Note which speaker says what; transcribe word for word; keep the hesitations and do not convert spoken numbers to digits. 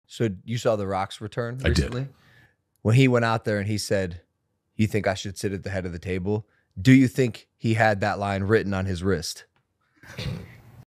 Speaker 1: So you saw The Rock's return
Speaker 2: I
Speaker 1: recently?
Speaker 2: did.
Speaker 1: When he went out there and he said, "You think I should sit at the head of the table?" Do you think he had that line written on his wrist?